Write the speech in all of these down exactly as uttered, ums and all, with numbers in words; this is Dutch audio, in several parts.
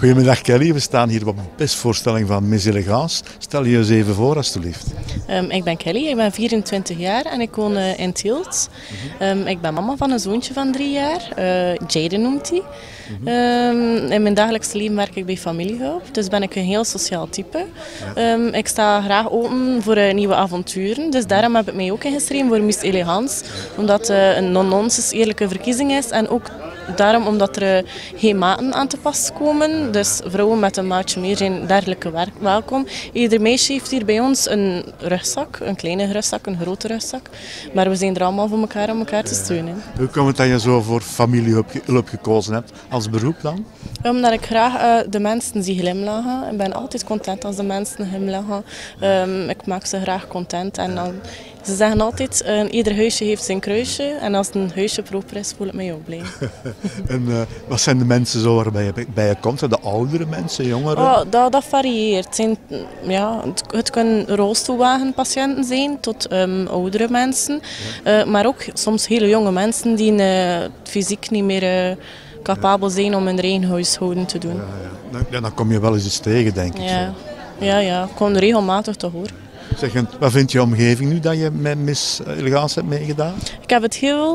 Goedemiddag Kelly, we staan hier op de pestvoorstelling van Miss Elegance. Stel je eens even voor alstublieft. Um, ik ben Kelly, ik ben vierentwintig jaar en ik woon uh, in Tielt. Mm-hmm. um, ik ben mama van een zoontje van drie jaar, uh, Jaden noemt hij. Mm-hmm. um, in mijn dagelijks leven werk ik bij familiehulp, dus ben ik een heel sociaal type. Ja. Um, ik sta graag open voor uh, nieuwe avonturen, dus daarom heb ik mij ook ingeschreven voor Miss Elegance. Omdat het uh, een non-nonsense eerlijke verkiezing is en ook daarom omdat er uh, geen maten aan te pas komen. Dus vrouwen met een maatje meer zijn dergelijke welkom. Ieder meisje heeft hier bij ons een rugzak, een kleine rugzak, een grote rugzak. Maar we zijn er allemaal voor elkaar om elkaar te steunen. Hoe komt het dat je zo voor familiehulp gekozen hebt als beroep dan? Omdat ik graag uh, de mensen zie glimlachen. Ik ben altijd content als de mensen glimlachen. Um, ik maak ze graag content. En dan, ze zeggen altijd, uh, ieder huisje heeft zijn kruisje. En als een huisje proper is, voel ik mij ook blij. En uh, wat zijn de mensen zo waarbij je bij je komt? Zijn de oudere mensen, jongeren? Oh, dat, dat varieert. Het, zijn, ja, het, het kunnen rolstoelwagenpatiënten zijn tot um, oudere mensen. Ja. Uh, maar ook soms hele jonge mensen die uh, fysiek niet meer... Uh, capabel zijn om hun eigen huishouden te doen. Ja, ja. Dan, dan kom je wel eens iets tegen, denk ik. Ja, zo. ja, ja. Ik kom regelmatig te horen. Zeg, wat vindt je omgeving nu dat je met Miss Elegance hebt meegedaan? Ik heb het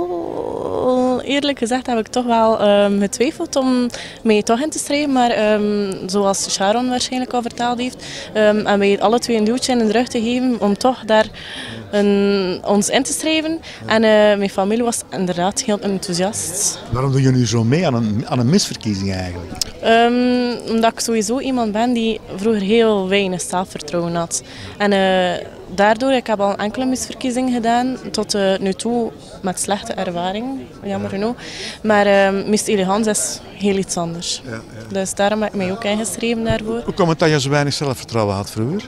heel eerlijk gezegd, heb ik toch wel um, getwijfeld om mij toch in te schrijven. Maar um, zoals Sharon waarschijnlijk al verteld heeft, um, hebben wij alle twee een duwtje in de rug te geven om toch daar een, ons in te schrijven. En uh, mijn familie was inderdaad heel enthousiast. Waarom doe je nu zo mee aan een, aan een misverkiezing eigenlijk? Um, omdat ik sowieso iemand ben die vroeger heel weinig zelfvertrouwen had. En uh, daardoor, ik heb al enkele misverkiezingen gedaan, tot uh, nu toe met slechte ervaring, jammer genoeg. Maar uh, Miss Elegance is heel iets anders. Ja, ja. Dus daarom heb ik mij ook ingeschreven daarvoor. Hoe komt het dat je zo weinig zelfvertrouwen had vroeger?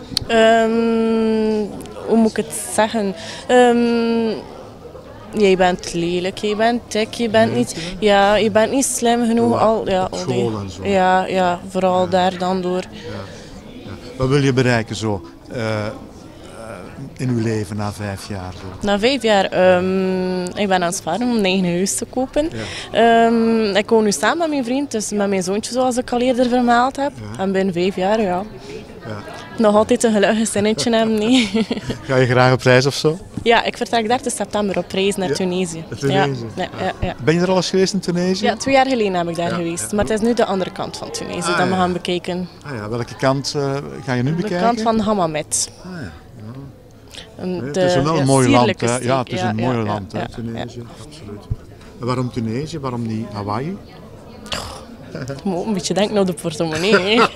Um, hoe moet ik het zeggen? Um, Jij bent lelijk, je bent dik, je bent niet, ja, je bent niet slim genoeg. Al, ja, al die, ja, ja, vooral ja. daar dan door. Ja. Ja. Wat wil je bereiken zo uh, in uw leven na vijf jaar? Zo? Na vijf jaar, um, ik ben aan het sparen om een eigen huis te kopen. Ja. Um, ik woon nu samen met mijn vriend, dus met mijn zoontje zoals ik al eerder vermeld heb. Ja. En binnen vijf jaar, ja. Ja. Nog altijd een gelukkig zinnetje hebben, nee. Ga je graag op reis of zo? Ja, ik vertrek dertig september op reis naar ja, Tunesië. Tunesië. Ja, ja, ja, ja. Ben je er al eens geweest in Tunesië? Ja, twee jaar geleden heb ik daar ja, geweest. Ja. Maar het is nu de andere kant van Tunesië ah, dat we ja. gaan bekijken. Ah, ja. Welke kant uh, ga je nu de bekijken? De kant van Hammamet. Ah, ja. Ja. De, het is een wel een mooi land, hè? Ja, het is ja, een mooi ja, land, ja, hè? ja, Tunesië, ja. absoluut. En waarom Tunesië? Waarom niet Hawaii? Je moet ook een beetje denken naar de portemonnee. Je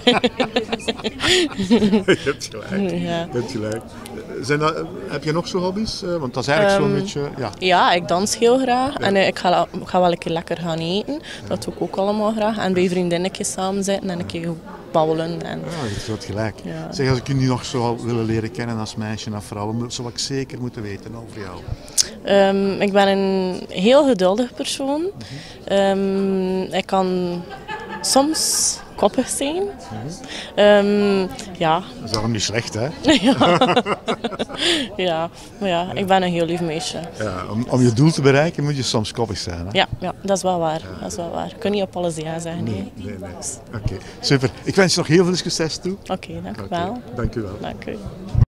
hebt gelijk. Ja. Je hebt gelijk. Zijn dat, heb je nog zo hobby's? Want dat is eigenlijk um, zo'n beetje... Ja. ja, ik dans heel graag ja. en uh, ik, ga, ik ga wel een keer lekker gaan eten. Ja. Dat doe ik ook allemaal graag. En bij vriendinnetjes samen zitten en een keer babbelen. En... Ja, je hebt gelijk. Ja. Zeg, als ik je nu nog zou willen leren kennen als meisje en vrouw, wat zou ik zeker moeten weten over jou? Um, ik ben een heel geduldig persoon. Um, ik kan soms koppig zijn. Um, ja. Dat is daarom niet slecht, hè? ja. ja, maar ja, ik ben een heel lief meisje. Ja, om, om je doel te bereiken moet je soms koppig zijn, hè? Ja, ja, dat is wel waar. Ja. Dat is wel waar. Je kunt niet op alles ja zeggen, nee. Nee, nee, nee. Oké, okay. Super. Ik wens je nog heel veel succes toe. Oké, okay, dank u wel. Okay. Dank u wel. Dank u.